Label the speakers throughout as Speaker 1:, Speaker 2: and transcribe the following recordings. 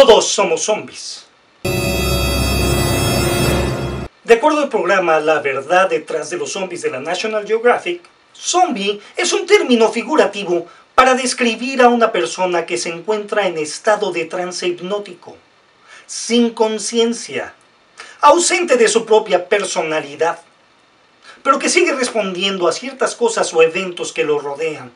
Speaker 1: Todos somos zombies. De acuerdo al programa La verdad detrás de los zombies de la National Geographic, zombie es un término figurativo para describir a una persona que se encuentra en estado de trance hipnótico, sin conciencia, ausente de su propia personalidad, pero que sigue respondiendo a ciertas cosas o eventos que lo rodean.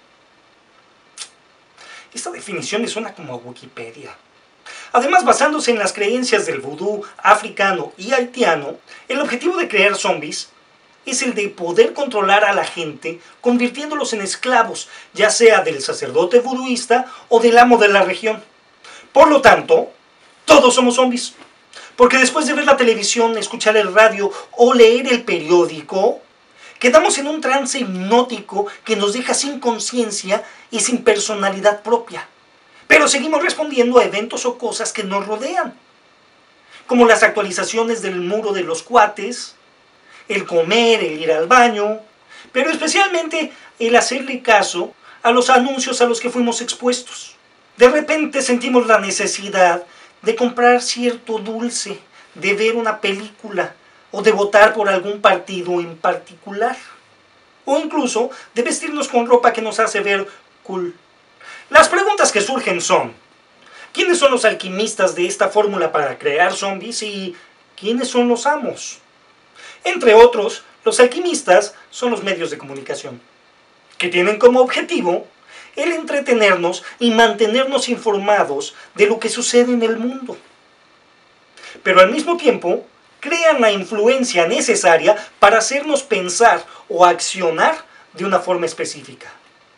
Speaker 1: Esta definición le suena como a Wikipedia. Además, basándose en las creencias del vudú africano y haitiano, el objetivo de crear zombies es el de poder controlar a la gente convirtiéndolos en esclavos, ya sea del sacerdote vuduista o del amo de la región. Por lo tanto, todos somos zombies. Porque después de ver la televisión, escuchar el radio o leer el periódico, quedamos en un trance hipnótico que nos deja sin conciencia y sin personalidad propia. Pero seguimos respondiendo a eventos o cosas que nos rodean, como las actualizaciones del muro de los cuates, el comer, el ir al baño, pero especialmente el hacerle caso a los anuncios a los que fuimos expuestos. De repente sentimos la necesidad de comprar cierto dulce, de ver una película o de votar por algún partido en particular. O incluso de vestirnos con ropa que nos hace ver cool. Las preguntas que surgen son: ¿quiénes son los alquimistas de esta fórmula para crear zombies y quiénes son los amos? Entre otros, los alquimistas son los medios de comunicación, que tienen como objetivo el entretenernos y mantenernos informados de lo que sucede en el mundo. Pero al mismo tiempo, crean la influencia necesaria para hacernos pensar o accionar de una forma específica.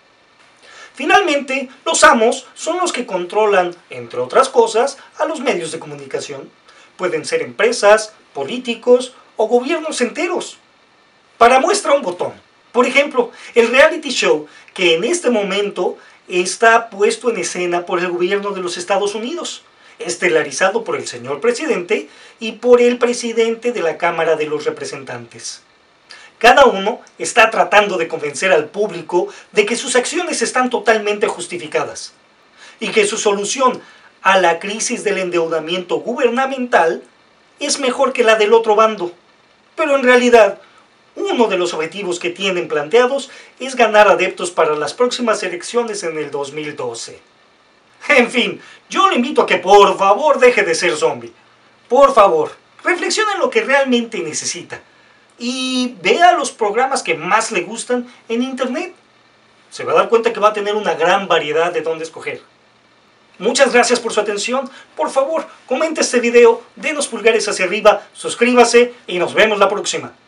Speaker 1: Finalmente, los amos son los que controlan, entre otras cosas, a los medios de comunicación. Pueden ser empresas, políticos o gobiernos enteros. Para muestra un botón. Por ejemplo, el reality show que en este momento está puesto en escena por el gobierno de los Estados Unidos, estelarizado por el señor presidente y por el presidente de la Cámara de los Representantes. Cada uno está tratando de convencer al público de que sus acciones están totalmente justificadas y que su solución a la crisis del endeudamiento gubernamental es mejor que la del otro bando. Pero en realidad, uno de los objetivos que tienen planteados es ganar adeptos para las próximas elecciones en el 2012. En fin, yo le invito a que por favor deje de ser zombie. Por favor, reflexione en lo que realmente necesita. Y vea los programas que más le gustan en internet. Se va a dar cuenta que va a tener una gran variedad de dónde escoger. Muchas gracias por su atención. Por favor, comente este video, denos pulgares hacia arriba, suscríbase y nos vemos la próxima.